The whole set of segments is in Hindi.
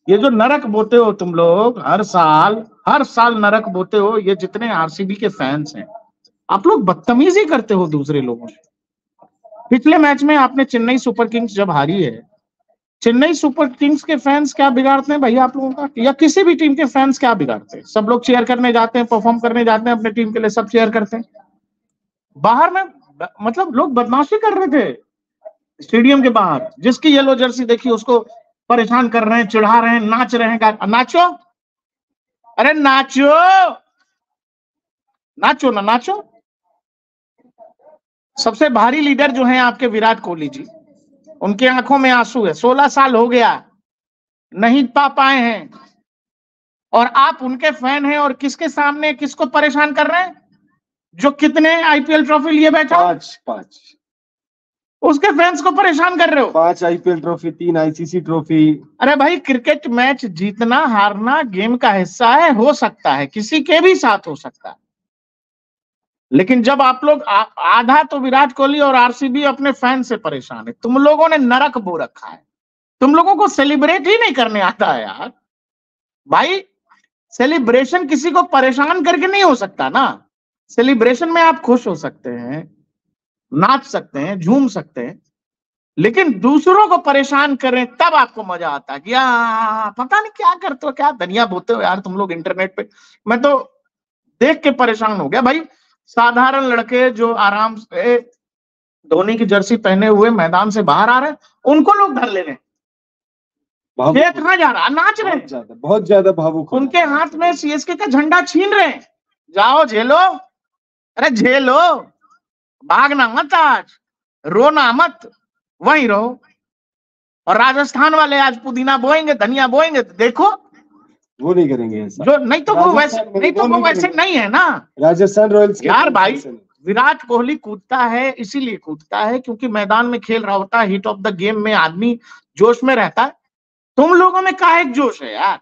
ये जो नरक बोते हो तुम लोग हर साल नरक बोते हो, ये जितने आरसीबी के फैंस हैं, आप लोग बदतमीजी करते हो दूसरे लोगों से। पिछले मैच में आपने चेन्नई सुपर किंग्स जब हारी है, चेन्नई सुपर किंग्स के फैंस क्या बिगाड़ते हैं भैया आप लोगों का, या किसी भी टीम के फैंस क्या बिगाड़ते हैं? सब लोग चेयर करने जाते हैं, परफॉर्म करने जाते हैं अपने टीम के लिए, सब चेयर करते हैं। बाहर में मतलब लोग बदमाशी कर रहे थे स्टेडियम के बाहर, जिसकी येलो जर्सी देखी उसको परेशान कर रहे हैं, चिढ़ा रहे हैं, नाच रहे हैं। नाचो, अरे नाचो, नाचो ना नाचो। सबसे भारी लीडर जो हैं आपके विराट कोहली जी, उनके आंखों में आंसू है। 16 साल हो गया नहीं पा पाए हैं, और आप उनके फैन हैं और किसके सामने किसको परेशान कर रहे हैं? जो कितने आईपीएल ट्रॉफी लिए बैठा, पांच उसके फैंस को परेशान कर रहे हो। 5 आईपीएल ट्रॉफी, 3 आईसीसी ट्रॉफी। अरे भाई, क्रिकेट मैच जीतना हारना गेम का हिस्सा है, हो सकता है, किसी के भी साथ हो सकता है। लेकिन जब आप लोग आधा तो विराट कोहली और आरसीबी अपने फैन से परेशान है, तुम लोगों ने नरक बो रखा है। तुम लोगों को सेलिब्रेट ही नहीं करने आता है यार। भाई सेलिब्रेशन किसी को परेशान करके नहीं हो सकता ना। सेलिब्रेशन में आप खुश हो सकते हैं, नाच सकते हैं, झूम सकते हैं, लेकिन दूसरों को परेशान करें तब आपको मजा आता है कि पता नहीं क्या करते हो, क्या दुनिया बोते हो यार तुम लोग इंटरनेट पे। मैं तो देख के परेशान हो गया भाई। साधारण लड़के जो आराम से धोनी की जर्सी पहने हुए मैदान से बाहर आ रहे हैं, उनको लोग धर ले रहे हैं। ये कहां जा रहा, नाच रहे हैं, बहुत ज्यादा भावुक। उनके हाथ में सीएसके का झंडा छीन रहे हैं। जाओ झेलो, अरे झेलो, भागना मत, आज रोना मत, वहीं रहो। और राजस्थान वाले आज पुदीना बोएंगे, धनिया बोएंगे, तो देखो वो नहीं करेंगे ऐसा। जो नहीं तो वो वैसे नहीं है ना। राजस्थान रॉयल्स यार भाई, विराट कोहली कूदता है इसीलिए कूदता है क्योंकि मैदान में खेल रहा होता है, हिट ऑफ द गेम में आदमी जोश में रहता है। तुम लोगों में काहे जोश है यार?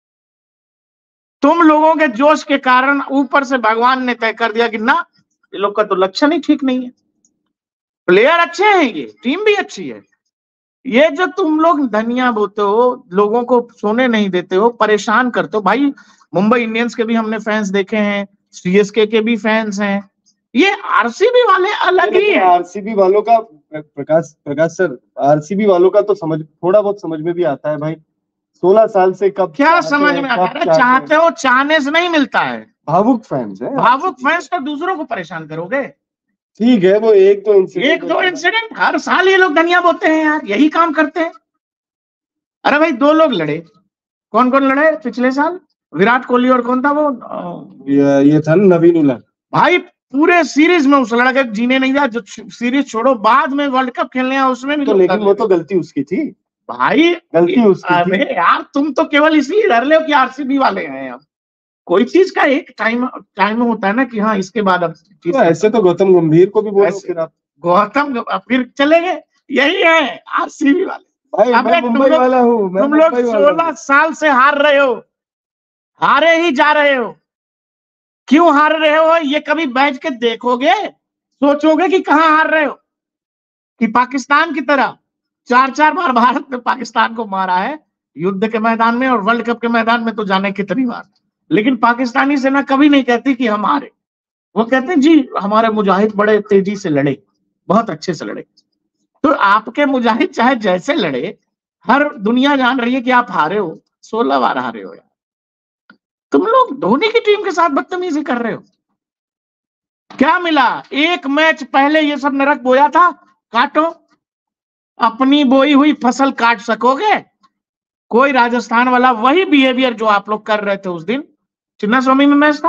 तुम लोगों के जोश के कारण ऊपर से भगवान ने तय कर दिया कि ना, ये लोग का तो लक्षण ही ठीक नहीं है। प्लेयर अच्छे हैं, ये टीम भी अच्छी है, ये जो तुम लोग धनिया बोते हो, लोगों को सोने नहीं देते हो, परेशान करते हो। भाई मुंबई इंडियंस के भी हमने फैंस देखे हैं, सीएसके के भी फैंस हैं, ये आरसीबी वाले अलग ही है। आरसीबी वालों का प्रकाश सर, आरसीबी वालों का तो थोड़ा बहुत समझ में भी आता है भाई। 16 साल से कब क्या समझ में आता है? चाहते हो, चाहने से नहीं मिलता है। भावुक फैंस है, भावुक फैंस तो दूसरों को परेशान करोगे। ठीक है, वो एक दो इंसिडेंट हर साल ये लोग धनिया बोते हैं यार, यही काम करते हैं। अरे भाई 2 लोग लड़े, कौन कौन लड़े पिछले साल? विराट कोहली और कौन था वो, ये था नवीन उलर। भाई पूरे सीरीज में उस लड़के जीने नहीं दिया। जो सीरीज छोड़ो, बाद में वर्ल्ड कप खेलने आया उसमें भी तो, लेकिन वो तो गलती उसकी थी भाई, गलती उसकी थी। अरे यार तुम तो केवल इसलिए डर ले हो कि आरसीबी वाले हैं। अब कोई चीज का एक टाइम होता है ना कि हाँ इसके बाद अब तो ऐसे तो गौतम गंभीर को भी बोलो फिर आप। गौतम फिर चले गए, यही है आरसीबी वाले। भाई मैं मुंबई वाला हूँ, तुम लोग 16 साल से हार रहे हो, हारे ही जा रहे हो। क्यों हार रहे हो ये कभी बैठ के देखोगे? सोचोगे कि कहाँ हार रहे हो? कि पाकिस्तान की तरह 4 बार भारत ने पाकिस्तान को मारा है युद्ध के मैदान में, और वर्ल्ड कप के मैदान में तो जाने कितनी बार। लेकिन पाकिस्तानी सेना कभी नहीं कहती कि हम हारे, वो कहते हैं जी हमारे मुजाहिद बड़े तेजी से लड़े, बहुत अच्छे से लड़े। तो आपके मुजाहिद चाहे जैसे लड़े, हर दुनिया जान रही है कि आप हारे हो, 16 बार हारे हो यार। तुम लोग धोनी की टीम के साथ बदतमीजी कर रहे हो। क्या मिला? एक मैच पहले ये सब नरक बोया था, काटो, अपनी बोई हुई फसल काट सकोगे? कोई राजस्थान वाला वही बिहेवियर जो आप लोग कर रहे थे उस दिन चिन्नास्वामी में मैच था,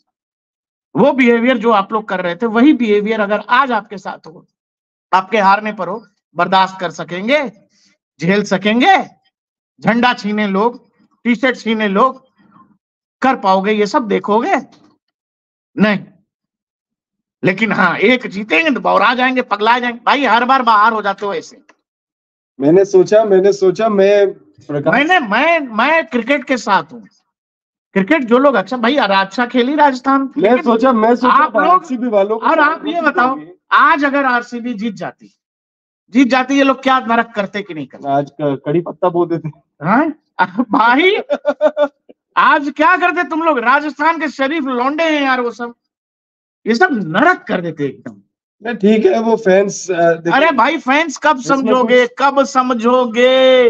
वो बिहेवियर जो आप लोग कर रहे थे, वही बिहेवियर अगर आज आपके साथ हो, आपके हारने पर हो, बर्दाश्त कर सकेंगे? झेल सकेंगे? झंडा छीने लोग, टी शर्ट छीने लोग, कर पाओगे ये सब? देखोगे नहीं। लेकिन हाँ, एक जीतेंगे तो बौरा जाएंगे, पगला जाएंगे। भाई हर बार बाहर हो जाते हो ऐसे। मैंने सोचा मैं क्रिकेट के साथ हूँ। क्रिकेट जो लोग अच्छा, भाई अच्छा खेली राजस्थान, मैं सोचा आप लोग आरसीबी वालों को। और आप ये बताओ, आज अगर आरसीबी जीत जाती ये लोग क्या नरक करते कि नहीं करते? आज कड़ी पत्ता बोलते थे। हाँ, भाई आज क्या करते तुम लोग, राजस्थान के शरीफ लौंडे हैं यार वो सब, ये सब नरक कर देते एकदम। ठीक है वो फैंस। अरे भाई फैंस कब समझोगे, कब समझोगे?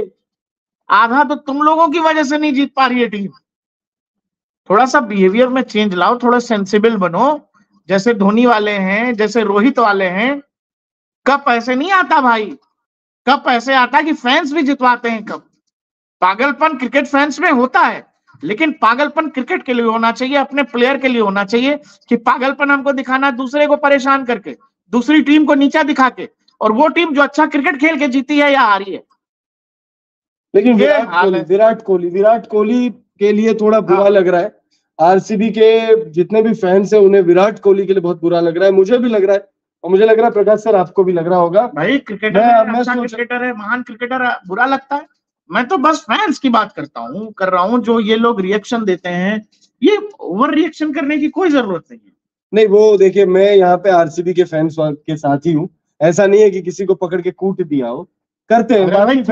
आधा तो तुम लोगों की वजह से नहीं जीत पा रही है टीम। थोड़ा सा बिहेवियर में चेंज लाओ, थोड़ा सेंसिबल बनो, जैसे धोनी वाले हैं, जैसे रोहित वाले हैं। कब पैसे नहीं आता भाई, कब पैसे आता कि फैंस भी जितवाते हैं। कब पागलपन क्रिकेट फैंस में होता है, लेकिन पागलपन क्रिकेट के लिए होना चाहिए, अपने प्लेयर के लिए होना चाहिए। कि पागलपन हमको दिखाना दूसरे को परेशान करके, दूसरी टीम को नीचा दिखा के, और वो टीम जो अच्छा क्रिकेट खेल के जीती है या हारी है। लेकिन विराट कोहली के लिए थोड़ा बुरा लग रहा है। आरसीबी के जितने भी फैंस हैं उन्हें विराट कोहली के लिए बहुत बुरा लग रहा है। मुझे भी लग रहा है, और मुझे लग रहा है प्रकाश सर आपको भी लग रहा होगा। भाई क्रिकेटर है, अच्छा क्रिकेटर है, महान क्रिकेटर है, बुरा लगता है? मैं तो बस फैंस की बात कर रहा हूँ। जो ये लोग रिएक्शन देते हैं, ये ओवर रिएक्शन करने की कोई जरूरत नहीं है। नहीं वो देखिए, मैं यहाँ पे आरसीबी के फैंस के साथ ही हूँ। ऐसा नहीं है कि किसी को पकड़ के कूट दिया हो, करते हैं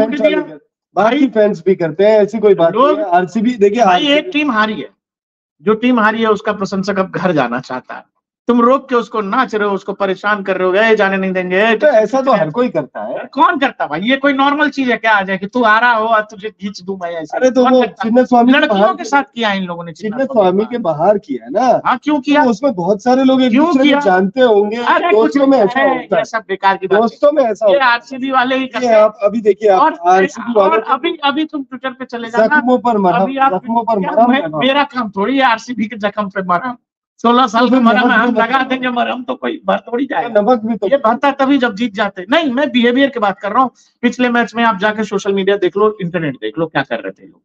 बाकी फैंस भी करते हैं, ऐसी कोई बात नहीं है। आरसीबी देखिए, भाई एक टीम हारी है, जो टीम हारी है उसका प्रशंसक अब घर जाना चाहता है, तुम रोक के उसको नाच रहे हो, उसको परेशान कर रहे हो, गए जाने नहीं देंगे। तो ऐसा तो हर कोई करता है। कौन करता भाई? ये कोई नॉर्मल चीज है क्या आ जाए कि तू आ रहा हो तुझे खींच दूं मैं ऐसे? अरे तो वो चिन्ह स्वामी लड़कियों के साथ किया इन लोगों ने, चिन्ह स्वामी के बाहर किया है ना। हाँ क्यों किया? तो उसमें बहुत सारे लोग एक दूसरे को जानते होंगे। दोस्तों में ऐसा होता है, सब बेकार की बात। दोस्तों में ऐसा होता है। आरसीबी वाले ही करते हैं। आप अभी देखिए, आरसीबी वाले अभी तुम ट्विटर पे चले जाना, जख्मों पर मरहम। मेरा काम थोड़ी है आरसीबी के जख्म पे मरहम। 16 साल में मरहम हम लगा देंगे, मरहम तो कोई भर थोड़ी जाएगा। नमक भी तो ये भरता तभी जब जीत जाते। नहीं, मैं बिहेवियर की बात कर रहा हूँ। पिछले मैच में आप जाके सोशल मीडिया देख लो, इंटरनेट देख लो, क्या कर रहे थे लोग।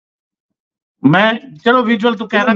मैं चलो विजुअल तो कह रहा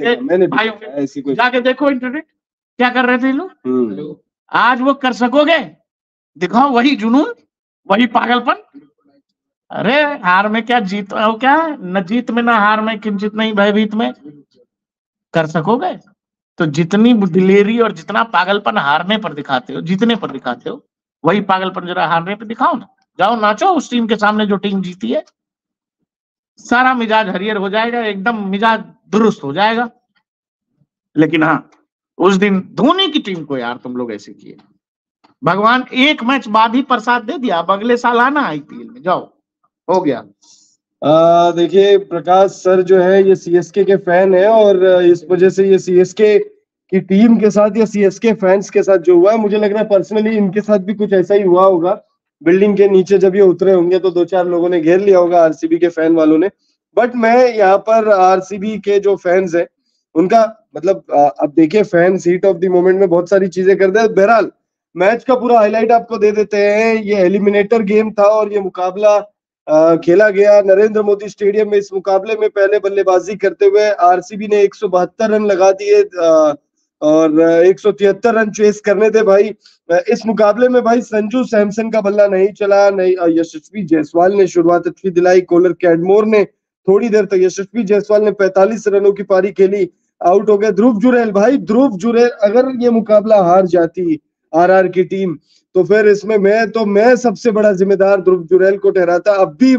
हूँ, जाके देखो इंटरनेट क्या कर रहे थे लोग। आज वो कर सकोगे? दिखाओ वही जुनून, वही पागलपन। अरे हार में क्या, जीत हो क्या? न जीत में, न हार में, किंचित नहीं भयभीत में। कर सकोगे? तो जितनी दिलेरी और जितना पागलपन हारने पर दिखाते हो, जीतने पर दिखाते हो, वही पागलपन जरा हारने पर दिखाओ ना। जाओ नाचो उस टीम के सामने जो टीम जीती है, सारा मिजाज हरियर हो जाएगा, एकदम मिजाज दुरुस्त हो जाएगा। लेकिन हाँ, उस दिन धोनी की टीम को यार तुम लोग ऐसे किए, भगवान एक मैच बाद ही प्रसाद दे दिया। अब अगले साल आना आईपीएल में, जाओ, हो गया। देखिए प्रकाश सर जो है ये सीएसके के फैन है, और इस वजह से ये सीएसके की टीम के साथ या सीएसके फैंस के साथ जो हुआ है, मुझे लग रहा है पर्सनली इनके साथ भी कुछ ऐसा ही हुआ होगा। बिल्डिंग के नीचे जब ये उतरे होंगे तो 2-4 लोगों ने घेर लिया होगा आरसीबी के फैन वालों ने। बट मैं यहाँ पर आरसीबी के जो फैंस हैं उनका मतलब, अब देखिए fans heat of the moment में बहुत सारी चीजें करते हैं। बहरहाल मैच का पूरा हाईलाइट आपको दे देते हैं। ये एलिमिनेटर गेम था और ये मुकाबला खेला गया नरेंद्र मोदी स्टेडियम में। इस मुकाबले में पहले बल्लेबाजी करते हुए आरसीबी ने 172 रन लगा दिए और 173 रन चेस करने थे भाई। इस मुकाबले में भाई संजू सैमसन का बल्ला नहीं चला, नहीं यशस्वी जायसवाल ने शुरुआत अच्छी दिलाई, कॉलर कैडमोर ने थोड़ी देर तक, यशस्वी जायसवाल ने 45 रनों की पारी खेली, आउट हो गया। ध्रुव जुरैल, भाई ध्रुव जुरैल, अगर ये मुकाबला हार जाती आरआर की टीम तो फिर इसमें मैं सबसे बड़ा जिम्मेदार ध्रुव जुरैल को ठहराता। अब भी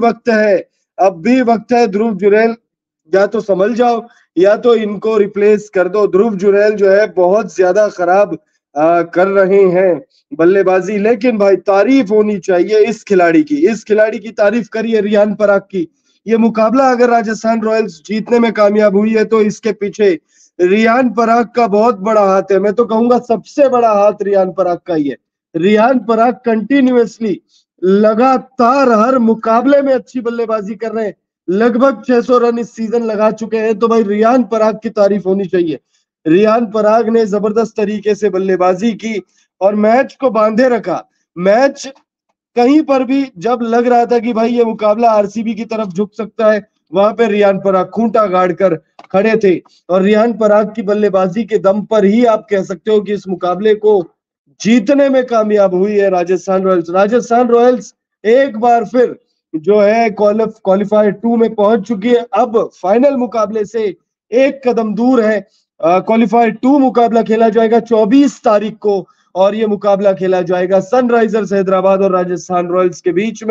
वक्त है ध्रुव जुरैल, या तो संभल जाओ या तो इनको रिप्लेस कर दो। ध्रुव जुरैल जो है बहुत ज्यादा खराब कर रहे हैं बल्लेबाजी। लेकिन भाई तारीफ होनी चाहिए इस खिलाड़ी की तारीफ करिए रियान पराग की। ये मुकाबला अगर राजस्थान रॉयल्स जीतने में कामयाब हुई है तो इसके पीछे रियान पराग का बहुत बड़ा हाथ है। मैं तो कहूंगा सबसे बड़ा हाथ रियान पराग का ही है। रियान पराग कंटिन्यूअसली लगातार हर मुकाबले में अच्छी बल्लेबाजी कर रहे हैं, लगभग 600 रन इस सीजन लगा चुके हैं। तो भाई रियान पराग की तारीफ होनी चाहिए। रियान पराग ने जबरदस्त तरीके से बल्लेबाजी की और मैच को बांधे रखा। मैच कहीं पर भी जब लग रहा था कि भाई ये मुकाबला आरसीबी की तरफ झुक सकता है, वहां पे रियान पराग खूंटा गाड़ कर खड़े थे। और रियान पराग की बल्लेबाजी के दम पर ही आप कह सकते हो कि इस मुकाबले को जीतने में कामयाब हुई है राजस्थान रॉयल्स एक बार फिर जो है क्वालिफायर 2 में पहुंच चुकी है। अब फाइनल मुकाबले से एक कदम दूर है। क्वालिफायर 2 मुकाबला खेला जाएगा 24 तारीख को और ये मुकाबला खेला जाएगा सनराइजर्स हैदराबाद और राजस्थान रॉयल्स के बीच में।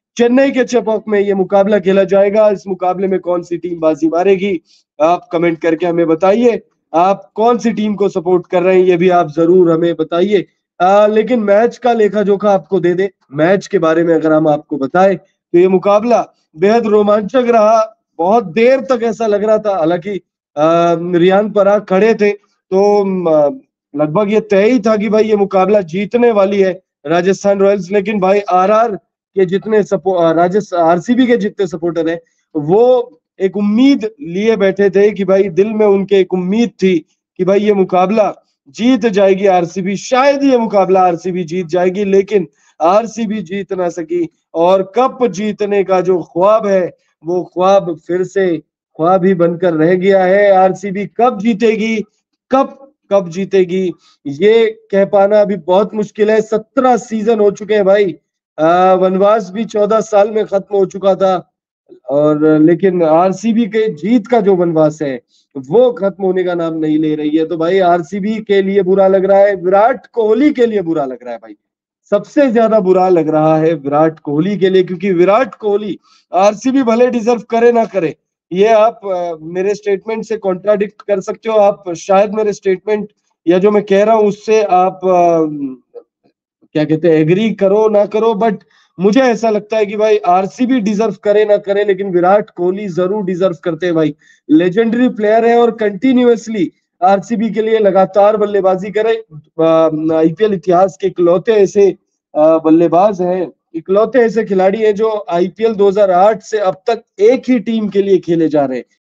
चेन्नई के चेपॉक में ये मुकाबला खेला जाएगा। इस मुकाबले में कौन सी टीम बाजी मारेगी, आप कमेंट करके हमें बताइए। आप कौन सी टीम को सपोर्ट कर रहे हैं ये भी आप जरूर हमें बताइए। लेकिन मैच का लेखा जोखा आपको दे दे, मैच के बारे में अगर हम आपको बताएं तो ये मुकाबला बेहद रोमांचक रहा। बहुत देर तक ऐसा लग रहा था, हालांकि रियान पराग खड़े थे तो लगभग ये तय ही था कि भाई ये मुकाबला जीतने वाली है राजस्थान रॉयल्स। लेकिन भाई आरआर के जितने राजस्थान आरसीबी के जितने सपोर्टर हैं वो एक उम्मीद लिए बैठे थे कि भाई दिल में उनके एक उम्मीद थी कि भाई ये मुकाबला जीत जाएगी आरसीबी, शायद ये मुकाबला आरसीबी जीत जाएगी, लेकिन आरसीबी जीत ना सकी। और कप जीतने का जो ख्वाब है वो ख्वाब फिर से ख्वाब ही बनकर रह गया है। आरसीबी कब जीतेगी, कब जीतेगी ये कह पाना अभी बहुत मुश्किल है। 17 सीजन हो चुके हैं भाई, वनवास भी 14 साल में खत्म हो चुका था, और लेकिन आरसीबी के जीत का जो वनवास है वो खत्म होने का नाम नहीं ले रही है। तो भाई आरसीबी के लिए बुरा लग रहा है, विराट कोहली के लिए बुरा लग रहा है भाई, सबसे ज्यादा बुरा लग रहा है विराट कोहली के लिए, क्योंकि विराट कोहली आरसीबी भले डिजर्व करे ना करे, ये आप मेरे स्टेटमेंट से कॉन्ट्राडिक्ट कर सकते हो, आप शायद मेरे स्टेटमेंट या जो मैं कह रहा हूं उससे आप क्या कहते हैं एग्री करो ना करो, बट मुझे ऐसा लगता है कि भाई आरसीबी डिजर्व करे ना करे लेकिन विराट कोहली जरूर डिजर्व करते हैं भाई। लेजेंडरी प्लेयर है और कंटिन्यूअसली आरसीबी के लिए लगातार बल्लेबाजी करे। आईपीएल इतिहास के इकलौते ऐसे बल्लेबाज हैं, इकलौते ऐसे खिलाड़ी हैं जो आईपीएल 2008 से अब तक एक ही टीम के लिए खेले जा रहे हैं।